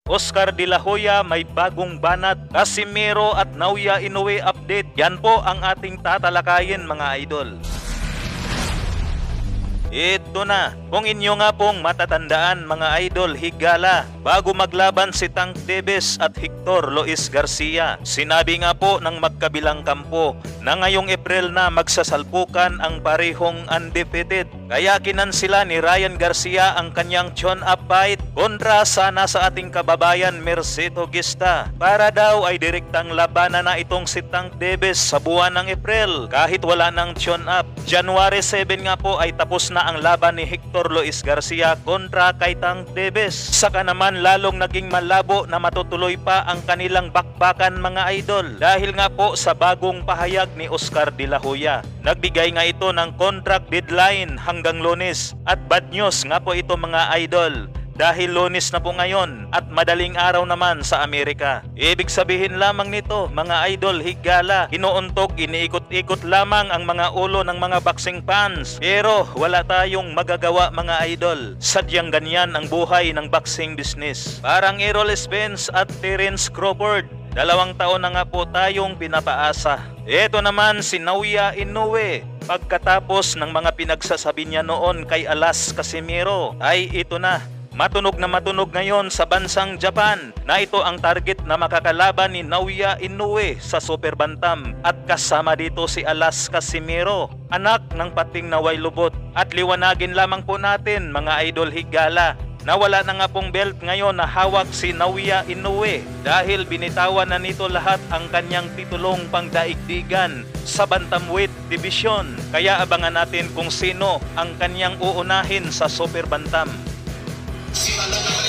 Oscar De La Hoya may bagong banat, Casimero at Naoya Inoue update. Yan po ang ating tatalakayin mga idol. Ito na, kung inyo nga pong matatandaan mga idol, higala, bago maglaban si Tank Davis at Hector Lois Garcia, sinabi nga po ng magkabilang kampo na ngayong April na magsasalpukan ang parehong undefeated. Kaya kinansila ni Ryan Garcia ang kanyang tune-up fight kontra sana sa ating kababayan Merceto Gista para daw ay direktang labanan na itong si Tank Davis sa buwan ng April kahit wala ng tune-up. January 7 nga po ay tapos na ang laban ni Hector Lois Garcia kontra kay Tank Davis. Saka naman lalong naging malabo na matutuloy pa ang kanilang bakbakan mga idol dahil nga po sa bagong pahayag ni Oscar De La Hoya. Nagbigay nga ito ng contract deadline hanggang Lunes at bad news nga po ito mga idol dahil Lunes na po ngayon at madaling araw naman sa Amerika. Ibig sabihin lamang nito mga idol, higala, inuuntog, iniikot-ikot lamang ang mga ulo ng mga boxing fans pero wala tayong magagawa mga idol. Sadyang ganyan ang buhay ng boxing business. Parang Errol Spence at Terence Crawford, 2 taon na nga po tayong pinapaasa. Ito naman si Naoya Inoue, pagkatapos ng mga pinagsasabi niya noon kay Alas Casimero ay ito na, matunog na matunog ngayon sa bansang Japan na ito ang target na makakalaban ni Naoya Inoue sa Super Bantam at kasama dito si Alas Casimero, anak ng pating Naway Lubot. At liwanagin lamang po natin mga idol higala na wala na nga pong belt ngayon na hawak si Naoya Inoue dahil binitawan na nito lahat ang kanyang titulong pangdaigdigan sa Bantamweight Division. Kaya abangan natin kung sino ang kanyang uunahin sa Super Bantam.